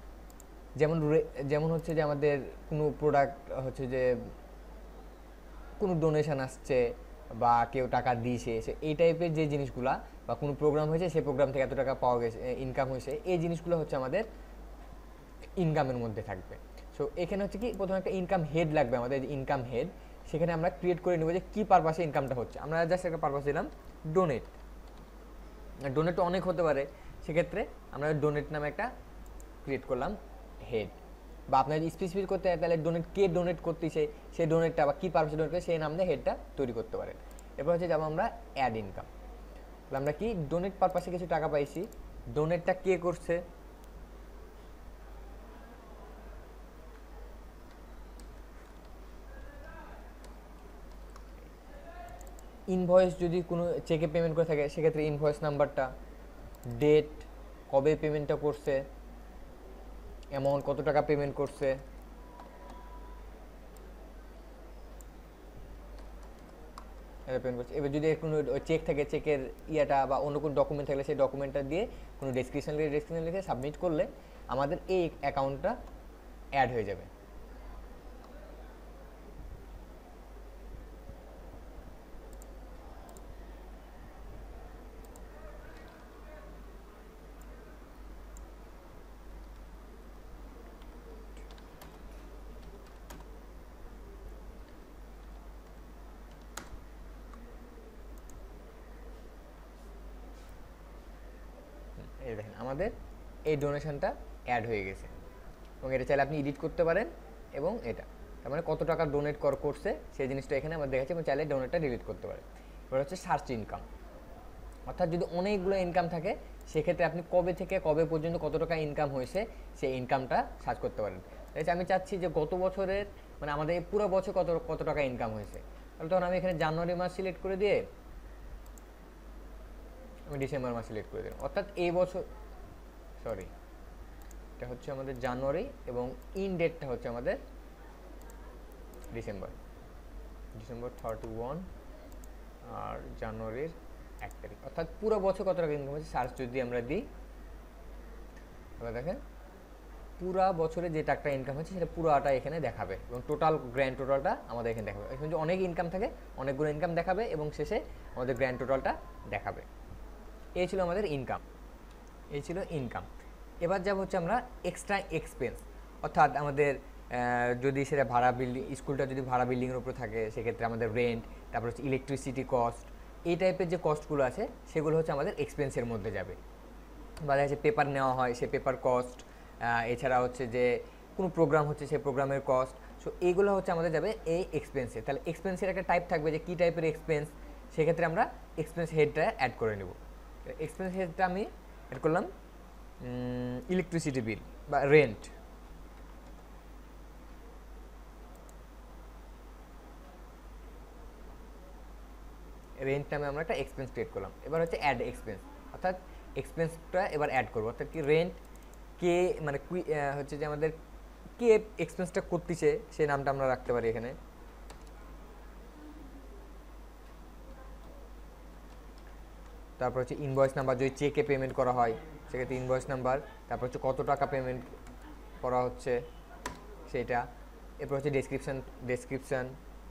[SPEAKER 1] যেমন হচ্ছে যে আমাদের কোনো প্রোডাক্ট হচ্ছে যে কোনো ডোনেশন আসছে বা কেউ টাকা দিয়েছে, এই টাইপের যে জিনিসগুলা, বা কোনো প্রোগ্রাম হয়েছে সেই প্রোগ্রাম থেকে এত টাকা পাওয়া গেছে, ইনকাম হয়েছে, এই জিনিসগুলো হচ্ছে আমাদের ইনকামের মধ্যে থাকবে। সো এখানে হচ্ছে কি প্রথমে একটা ইনকাম হেড লাগবে আমাদের, ইনকাম হেড, সেখানে আমরা ক্রিয়েট করে নেব যে কী পারপাসে ইনকামটা হচ্ছে। আমরা জাস্ট একটা পারপাস দিলাম ডোনেট, ডোনেট অনেক হতে পারে, সেক্ষেত্রে আমরা ডোনেট নামে একটা ক্রিয়েট করলাম হেড। বা আপনার যদি স্পেসিফিক করতে হয় তাহলে ডোনেট কে ডোনেট করতেছে সেই ডোনেটটা বা কী পারপাসে ডোনেট করে সেই নাম দিয়ে হেডটা তৈরি করতে পারেন। এরপর হচ্ছে যেমন আমরা অ্যাড ইনকাম, তাহলে আমরা কি ডোনেট পারপাসে কিছু টাকা পাইছি, ডোনেটটা কে করছে, ইনভয়েস যদি কোনো চেকে পেমেন্ট করে থাকে সেক্ষেত্রে ইনভয়েস নাম্বারটা, ডেট কবে পেমেন্টটা করছে, অ্যামাউন্ট কত টাকা পেমেন্ট করছে, এবার যদি কোনো চেক থাকে চেকের ইয়েটা বা অন্য কোনো ডকুমেন্ট থাকলে সেই ডকুমেন্টটা দিয়ে কোনো ডেসক্রিপশন লিখে সাবমিট করলে আমাদের এই অ্যাকাউন্টটা অ্যাড হয়ে যাবে। এই দেখেন আমাদের এই ডোনেশনটা অ্যাড হয়ে গেছে এবং এটা চাইলে আপনি এডিট করতে পারেন এবং এটা তার মানে কত টাকা ডোনেট করছে সেই জিনিসটা এখানে আমরা দেখাচ্ছি এবং চাইলে ডোনেটটা ডিলিট করতে পারেন। এবার হচ্ছে সার্চ ইনকাম, অর্থাৎ যদি অনেকগুলো ইনকাম থাকে সেক্ষেত্রে আপনি কবে থেকে কবে পর্যন্ত কত টাকা ইনকাম হয়েছে সেই ইনকামটা সার্চ করতে পারেন। আমি চাচ্ছি যে গত বছরের মানে আমাদের পুরো বছর কত টাকা ইনকাম হয়েছে, তাহলে তখন আমি এখানে জানুয়ারি মাস সিলেক্ট করে দিয়ে আমি ডিসেম্বর মাস সিলেক্ট করে দিলাম। অর্থাৎ এই বছর এটা হচ্ছে আমাদের জানুয়ারি এবং ইন ডেটটা হচ্ছে আমাদের ডিসেম্বর 31 আর জানুয়ারির 1 তারিখ, অর্থাৎ পুরো বছর কত টাকা ইনকাম হয়েছে সার্চ যদি আমরা দিই তাহলে দেখেন পুরা বছরে যে টাকাটা ইনকাম হচ্ছে সেটা পুরোটা এখানে দেখাবে এবং টোটাল গ্র্যান্ড টোটালটা আমাদের এখানে দেখাবে। এখানে যদি অনেক ইনকাম থাকে অনেকগুলো ইনকাম দেখাবে এবং শেষে আমাদের গ্র্যান্ড টোটালটা দেখাবে। এই ছিল আমাদের ইনকাম, এই ছিল ইনকাম। এবার যাব হচ্ছে আমরা এক্সট্রা এক্সপেন্স, অর্থাৎ আমাদের যদি সেটা ভাড়া বিল্ডিং, স্কুলটা যদি ভাড়া বিল্ডিংয়ের উপর থাকে সেক্ষেত্রে আমাদের রেন্ট, তারপর হচ্ছে ইলেকট্রিসিটি কস্ট, এই টাইপের যে কস্টগুলো আছে সেগুলো হচ্ছে আমাদের এক্সপেন্সের মধ্যে যাবে। বা দেখা যাচ্ছে পেপার নেওয়া হয়, সে পেপার কস্ট, এছাড়া হচ্ছে যে কোনো প্রোগ্রাম হচ্ছে সেই প্রোগ্রামের কস্ট। সো এইগুলো হচ্ছে আমাদের যাবে এই এক্সপেন্সে। তাহলে এক্সপেন্সের একটা টাইপ থাকবে যে কী টাইপের এক্সপেন্স, সেক্ষেত্রে আমরা এক্সপেন্স হেডটা অ্যাড করে নেব। এক্সপেন্স হেডটা আমি অ্যাড করলাম ইলেকট্রিসিটি বিল বা রেন্ট। রেন্ট নামে আমরা একটা এক্সপেন্স ক্রিয়েট করলাম। এবার হচ্ছে অ্যাড এক্সপেন্স, অর্থাৎ এক্সপেন্সটা এবার অ্যাড করবো, অর্থাৎ কি রেন্ট কে মানে হচ্ছে যে আমাদের কে এক্সপেন্সটা করতেছে সেই নামটা আমরা রাখতে পারি এখানে। তারপর হচ্ছে ইনভয়েস নাম্বার, যদি চেকে পেমেন্ট করা হয় সেক্ষেত্রে ইনভয়েস নাম্বার, তারপর হচ্ছে কত টাকা পেমেন্ট করা হচ্ছে সেটা। এরপর হচ্ছে ডেসক্রিপশন,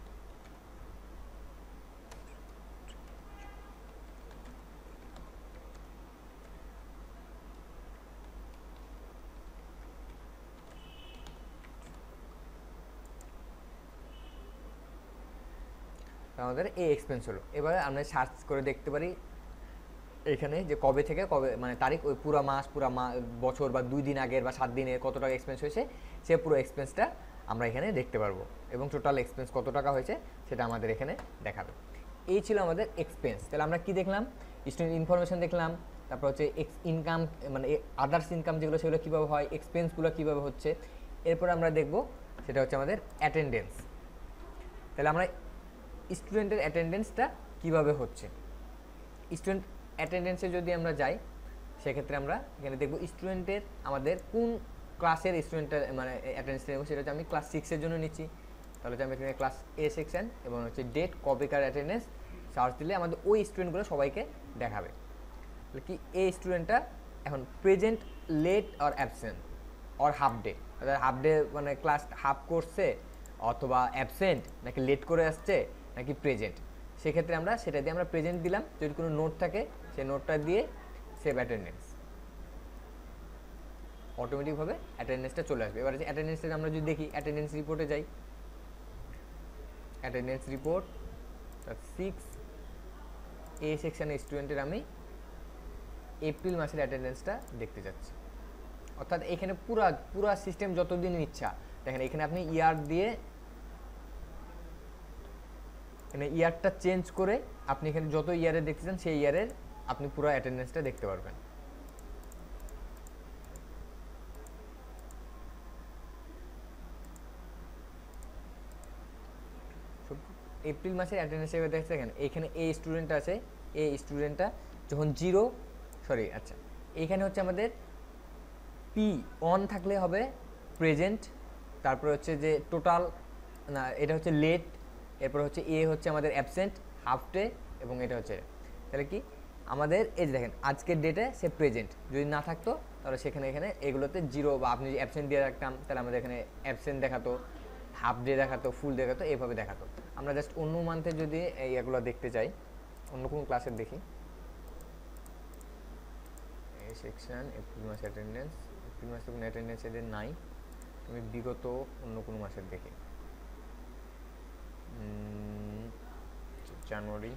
[SPEAKER 1] আমাদের এই এক্সপেন্স হলো। এবারে আমরা সার্চ করে দেখতে পারি এখানে যে কবে থেকে কবে মানে তারিখ, ওই পুরো মাস, বছর বা 2 দিন আগের বা 7 দিনের কত টাকা এক্সপেন্স হয়েছে সে পুরো এক্সপেন্সটা আমরা এখানে দেখতে পারবো, এবং টোটাল এক্সপেন্স কত টাকা হয়েছে সেটা আমাদের এখানে দেখাবে। এই ছিল আমাদের এক্সপেন্স। তাহলে আমরা কি দেখলাম, স্টুডেন্ট ইনফরমেশন দেখলাম, তারপর হচ্ছে ইনকাম মানে আদার্স ইনকাম যেগুলো সেগুলো কীভাবে হয়, এক্সপেন্সগুলো কীভাবে হচ্ছে। এরপর আমরা দেখব সেটা হচ্ছে আমাদের অ্যাটেন্ডেন্স। তাহলে আমরা স্টুডেন্টের অ্যাটেন্ডেন্সটা কীভাবে হচ্ছে, স্টুডেন্ট অ্যাটেন্ডেন্সে যদি আমরা যাই সেক্ষেত্রে আমরা এখানে দেখব স্টুডেন্টের আমাদের কোন ক্লাসের স্টুডেন্টের মানে অ্যাটেন্ডেন্স নেব, সেটা হচ্ছে আমি ক্লাস 6-এর জন্য নিচ্ছি। তাহলে হচ্ছে আমি এখানে ক্লাস এ সেকশন এবং হচ্ছে ডেট কবেকার অ্যাটেন্ডেন্স সার্চ দিলে আমাদের ওই স্টুডেন্টগুলো সবাইকে দেখাবে। তাহলে কি এই স্টুডেন্টটা এখন present, late or absent or half day, অর্থাৎ হাফ ডে মানে ক্লাস হাফ করছে, অথবা অ্যাবসেন্ট নাকি লেট করে আসছে নাকি প্রেজেন্ট, সেক্ষেত্রে আমরা সেটা দিয়ে আমরা প্রেজেন্ট দিলাম। যদি কোনো নোট থাকে সেই নোটটা দিয়ে সেভ অ্যাটেন্ডেন্স, অটোমেটিকভাবে অ্যাটেন্ডেন্সটা চলে আসবে। এবার অ্যাটেন্ডেন্সটা আমরা যদি দেখি, অ্যাটেন্ডেন্স রিপোর্টে যাই, অ্যাটেন্ডেন্স রিপোর্ট 6 এ সেকশানে স্টুডেন্টের আমি এপ্রিল মাসের অ্যাটেন্ডেন্সটা দেখতে যাচ্ছি। অর্থাৎ এখানে পুরা সিস্টেম যতদিন ইচ্ছা দেখেন, এখানে আপনি ইয়ার দিয়ে এখানে ইয়ারটা চেঞ্জ করে আপনি এখানে যত ইয়ারে দেখতে চান সেই ইয়ারের আপনি পুরো অ্যাটেন্ডেন্সটা দেখতে পারবেন। এপ্রিল মাসের অ্যাটেন্ডেন্স হিসেবে দেখতে দেখেন এখানে এই স্টুডেন্ট আছে, এই স্টুডেন্টটা যখন আচ্ছা এইখানে হচ্ছে আমাদের পি অন থাকলে হবে প্রেজেন্ট, তারপর হচ্ছে যে টোটাল না এটা হচ্ছে লেট, এরপর হচ্ছে এ হচ্ছে আমাদের অ্যাবসেন্ট, হাফ ডে, এবং এটা হচ্ছে তাহলে কি আমাদের এই যে দেখেন আজকের ডেটে সে প্রেজেন্ট, যদি না থাকতো তাহলে সেখানে এখানে এগুলোতে 0 বা আপনি যদি অ্যাবসেন্ট দিয়ে রাখতাম তাহলে আমাদের এখানে অ্যাবসেন্ট দেখাতো, হাফ ডে দেখাতো, ফুল দেখাতো, এইভাবে দেখাতো। আমরা জাস্ট অন্য মান্থে যদি এগুলো দেখতে চাই, অন্য কোনো ক্লাসের দেখি, এই সেকশন এপ্রিল মাস অ্যাটেন্ডেন্স, এপ্রিল মাসে কোনো অ্যাটেন্ডেন্স এদের নাই, আমি বিগত অন্য কোনো মাসের দেখি, জানুয়ারি,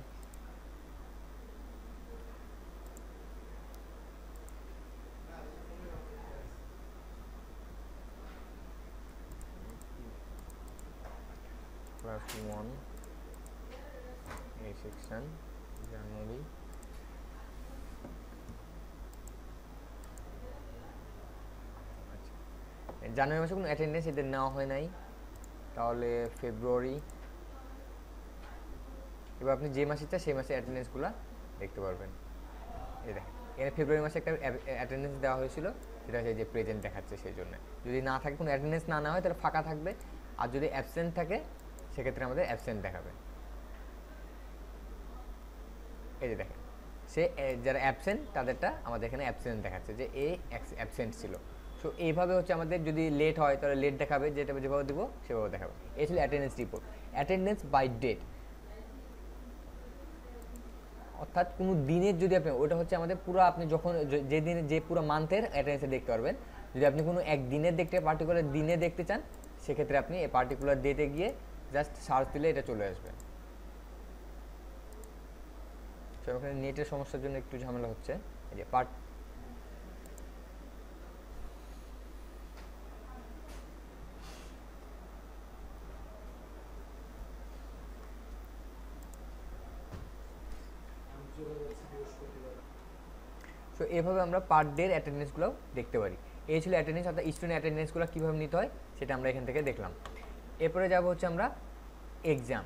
[SPEAKER 1] ক্লাস 1 এই সেকশন জানুয়ারি, জানুয়ারি মাসে কোনো অ্যাটেন্ডেন্স এদের নেওয়া হয় নাই, তাহলে ফেব্রুয়ারি। এবার আপনি যে মাসে ইচ্ছা সেই মাসে অ্যাটেন্ডেন্সগুলো দেখতে পারবেন। এই দেখেন এখানে ফেব্রুয়ারি মাসে একটা অ্যাটেন্ডেন্স দেওয়া হয়েছিল, সেটা হচ্ছে যে প্রেজেন্ট দেখাচ্ছে, সেই জন্য যদি না থাকে কোনো অ্যাটেন্ডেন্স না হয় তাহলে ফাঁকা থাকবে, আর যদি অ্যাবসেন্ট থাকে সেক্ষেত্রে আমাদের অ্যাবসেন্ট দেখাবে। এই যে দেখেন সে যারা অ্যাবসেন্ট তাদেরটা আমাদের এখানে অ্যাবসেন্ট দেখাচ্ছে যে এ অ্যাবসেন্ট ছিল। সো এইভাবে হচ্ছে আমাদের যদি লেট হয় তাহলে লেট দেখাবে, যেটা যেভাবে দেবো সেভাবে দেখাবে। এই ছিল attendance report. Attendance by date, অর্থাৎ কোনো দিনের যদি আপনি, ওটা হচ্ছে আমাদের পুরো আপনি যখন যে দিনে যে পুরো মান্থের অ্যাটেন্ডেন্সে দেখতে পারবেন। যদি আপনি কোনো এক দিনের দেখতে পার্টিকুলার দিনে দেখতে চান, সেক্ষেত্রে আপনি এই পার্টিকুলার ডেটে গিয়ে জাস্ট সার্চ দিলে এটা চলে আসবে। তো ওখানে নেটের সমস্যার জন্য একটু ঝামেলা হচ্ছে। এই যে সো এভাবে আমরা পার ডের অ্যাটেন্ডেন্সগুলো দেখতে পারি। এই ছিল অ্যাটেন্ডেন্স, অর্থাৎ স্টুডেন্ট অ্যাটেন্ডেন্সগুলো কীভাবে নিতে হয় সেটা আমরা এখান থেকে দেখলাম। এরপরে যাব হচ্ছে আমরা এক্সাম।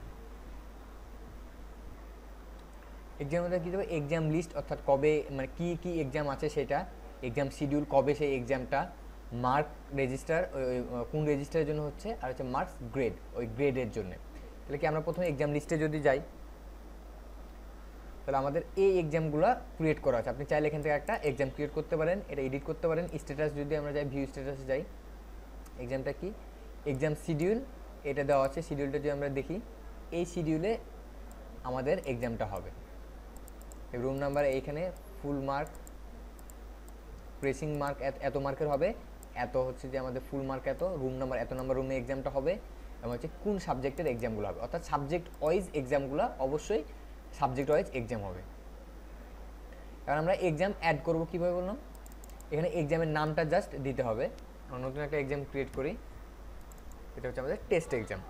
[SPEAKER 1] এক্সামের মধ্যে কী দেবো, এক্সাম লিস্ট, অর্থাৎ কবে মানে কী কী এক্সাম আছে সেটা, এক্সাম শিডিউল, কবে সেই এক্সামটা, মার্ক রেজিস্টার কোন রেজিস্টারের জন্য হচ্ছে, আর হচ্ছে মার্কস গ্রেড ওই গ্রেডের জন্য। তাহলে কি আমরা প্রথমে এক্সাম লিস্টে যদি যাই, তাহলে আমাদের এই এক্সামগুলো ক্রিয়েট করা আছে। আপনি চাইলে এখান থেকে একটা এক্সাম ক্রিয়েট করতে পারেন, এটা এডিট করতে পারেন। স্ট্যাটাস যদি আমরা যাই, ভিউ স্ট্যাটাসে যাই, এক্সামটা কি, এক্সাম শিডিউল এটা দেওয়া আছে। শিডিউলটা যদি আমরা দেখি, এই শিডিউলে আমাদের এক্সামটা হবে। রুম নাম্বার এইখানে, ফুল মার্ক, প্রেসিং মার্ক এত মার্কের হবে, এত হচ্ছে যে আমাদের ফুল মার্ক এত, রুম নাম্বার এত নাম্বার রুমে এক্সামটা হবে, এবং হচ্ছে কোন সাবজেক্টের এক্সামগুলো হবে, অর্থাৎ সাবজেক্ট ওয়াইজ এক্সামগুলো অবশ্যই সাবজেক্ট ওয়াইজ এক্সাম হবে। কারণ আমরা এক্সাম অ্যাড করব কীভাবে বললাম, এখানে এক্সামের নামটা জাস্ট দিতে হবে। আমরা নতুন একটা এক্সাম ক্রিয়েট করি, এটা হচ্ছে আমাদের টেস্ট এক্সাম।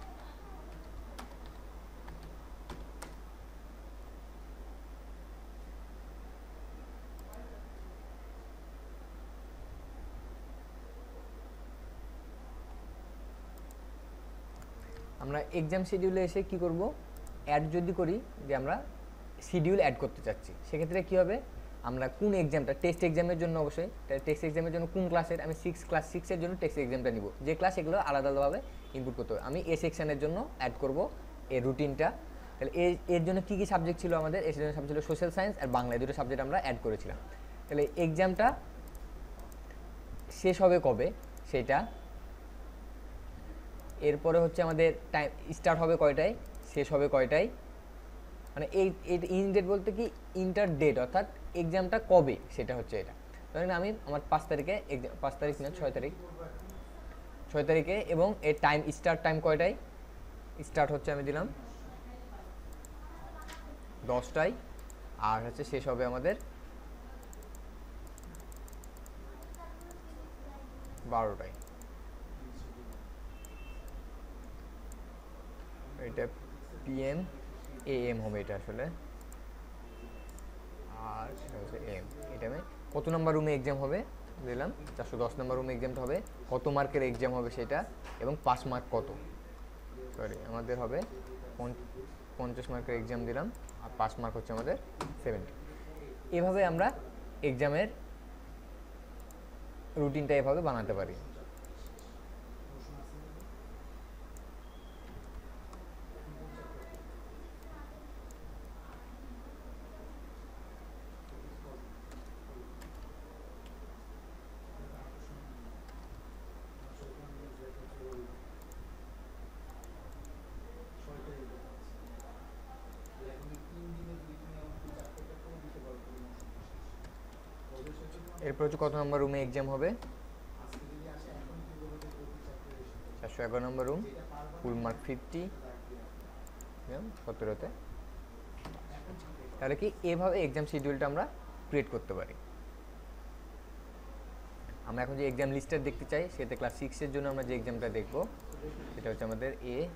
[SPEAKER 1] আমরা এক্সাম শিডিউলে এসে কি করব, অ্যাড যদি করি যে আমরা শিডিউল অ্যাড করতে চাচ্ছি, সেক্ষেত্রে কী হবে, আমরা কোন এক্সামটা, টেস্ট এক্সামের জন্য অবশ্যই, টেস্ট এক্সামের জন্য কোন ক্লাসের, আমি ক্লাস 6-এর জন্য টেস্ট এক্সামটা নিব, যে ক্লাস এগুলো আলাদা আলাদাভাবে ইনপুট করতে হবে। আমি এ সেকশানের জন্য অ্যাড করব এই রুটিনটা। তাহলে এর জন্য কী কী সাবজেক্ট ছিল আমাদের, এর জন্য সাবজেক্ট ছিল সোশ্যাল সায়েন্স আর বাংলা, দুটো সাবজেক্ট আমরা অ্যাড করেছিলাম। তাহলে এক্সামটা শেষ হবে কবে সেটা, এরপরে হচ্ছে আমাদের টাইম স্টার্ট হবে কয়টায়, শেষ হবে কয়টায়, মানে এই ইন ডেট বলতে কি ইন্টার ডেট, অর্থাৎ এক্সামটা কবে সেটা হচ্ছে এটা। ধরেন আমি আমার 5 তারিখে এক্সাম, 5 তারিখ না 6 তারিখে, এবং এর টাইম স্টার্ট টাইম কয়টায়, স্টার্ট হচ্ছে আমি দিলাম 10টায়, আর হচ্ছে শেষ হবে আমাদের 12টায়। এটা PM AM হবে এটা আসলে, আর এটা হচ্ছে AM। এটা আমি কত নম্বর রুমে এক্সাম হবে দিলাম, 410 নম্বর রুমে এক্সামটা হবে, কত মার্কের এক্সাম হবে সেটা, এবং পাস মার্ক কত, সরি আমাদের হবে 50 মার্কের এক্সাম দিলাম, আর পাস মার্ক হচ্ছে আমাদের 70। এভাবে আমরা এক্সামের রুটিনটা এভাবে বানাতে পারি। এরপর হচ্ছে কত নম্বর রুমে এক্সাম হবে, 411 নম্বর রুম, ফুল মার্ক 50, 17তে। তাহলে কি এভাবে এক্সাম শিডিউলটা আমরা ক্রিয়েট করতে পারি। আমরা এখন যে এক্সাম লিস্টটা দেখতে চাই, সেটা ক্লাস 6-এর জন্য আমরা যে এক্সামটা দেখব সেটা হচ্ছে আমাদের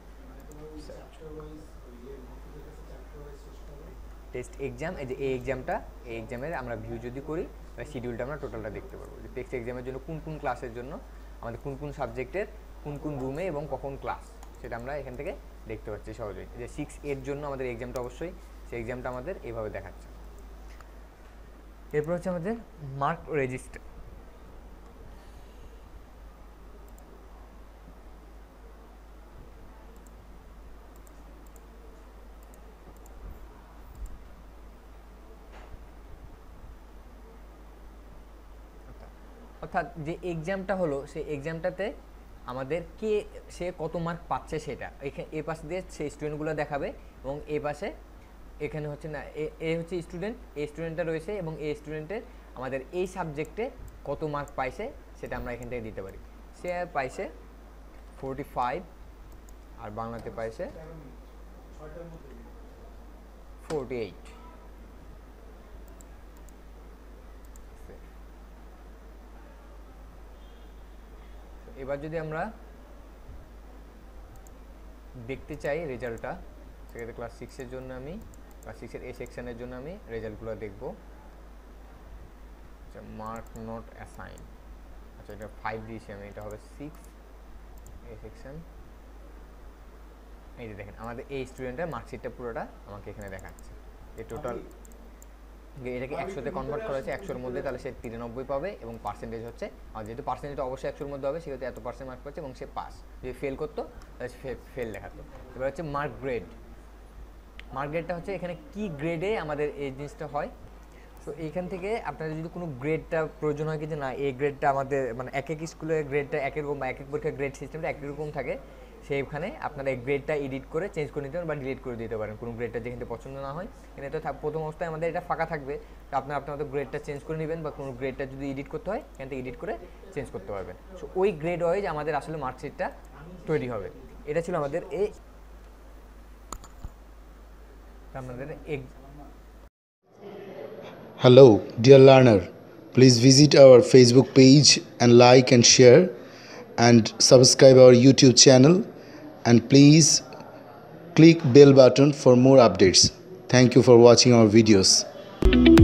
[SPEAKER 1] টেস্ট এক্সাম। এই যে এই এক্সামটা, এই এক্সামের আমরা ভিউ যদি করি, তাহলে শিডিউলটা আমরা টোটালটা দেখতে পারবো, যে টেস্ট এক্সামের জন্য কোন কোন ক্লাসের জন্য আমাদের কোন কোন সাবজেক্টের কোন কোন রুমে এবং কখন ক্লাস, সেটা আমরা এখান থেকে দেখতে পাচ্ছি সহজেই। যে 6 এর জন্য আমাদের এক্সামটা অবশ্যই, সেই এক্সামটা আমাদের এইভাবে দেখাচ্ছে। এরপর হচ্ছে আমাদের মার্ক রেজিস্টার। অর্থাৎ যে এক্সামটা হলো, সেই এক্সামটাতে আমাদের সে কত মার্ক পাচ্ছে সেটা এ পাশে দিয়ে সেই স্টুডেন্টগুলো দেখাবে, এবং এ পাশে এখানে হচ্ছে না, এ হচ্ছে স্টুডেন্ট, এ স্টুডেন্টটা রয়েছে এবং এ স্টুডেন্টের আমাদের এই সাবজেক্টে কত মার্ক পাইছে সেটা আমরা এখান থেকে দিতে পারি। সে পাইছে 45 আর বাংলাতে পাইছে 48। এবার যদি আমরা দেখতে চাই রেজাল্টটা, সেক্ষেত্রে ক্লাস 6-এর জন্য আমি ক্লাস 6-এর এ সেকশনের জন্য আমি রেজাল্টগুলো দেখব। আচ্ছা, মার্ক নট অ্যাসাইন, আচ্ছা এটা 5 দিয়েছি আমি, এটা হবে 6 এ সেকশন। এই যে দেখেন আমাদের এই স্টুডেন্টের মার্কশিটটা পুরোটা আমাকে এখানে দেখাচ্ছে। এই টোটাল এটাকে 100-তে কনভার্ট করা হয়েছে, 100-এর মধ্যে, তাহলে সে 93 পাবে এবং পার্সেন্টেজ হচ্ছে, আর যেহেতু পার্সেন্টেজটা অবশ্যই 100-এর মধ্যে হবে সেহেতু এত পার্সেন্ট মার্ক পাচ্ছে এবং সে পাস। যদি ফেল করতো তাহলে সে ফেল দেখাতো। এবার হচ্ছে মার্ক গ্রেড। মার্ক গ্রেডটা হচ্ছে এখানে কি গ্রেডে আমাদের এই জিনিসটা হয়। তো এইখান থেকে আপনাদের যদি কোনো গ্রেডটা প্রয়োজন হয় কি যে না এই গ্রেডটা আমাদের মানে এক এক স্কুলের গ্রেডটা এক এক রকম বা এক এক পরীক্ষার গ্রেড সিস্টেমটা এক এক রকম থাকে, সেইখানে আপনারা এই গ্রেডটা এডিট করে চেঞ্জ করে নিতে পারেন বা ডিলিট করে দিতে পারেন কোনো গ্রেডটা যেখানে পছন্দ না হয়। এখানে তো প্রথম অবস্থায় আমাদের এটা ফাঁকা থাকবে, তো আপনাদের গ্রেডটা চেঞ্জ করে নেবেন বা কোনো গ্রেডটা যদি এডিট করতে হয় এখান থেকে এডিট করে চেঞ্জ করতে পারবেন। সো ওই গ্রেড ওয়াইজ আমাদের আসলে মার্কশিটটা তৈরি হবে। এটা ছিল আমাদের আমাদের
[SPEAKER 2] Hello, dear learner. Please visit our Facebook page and like and share and subscribe our YouTube channel, and please click bell button for more updates. Thank you for watching our videos.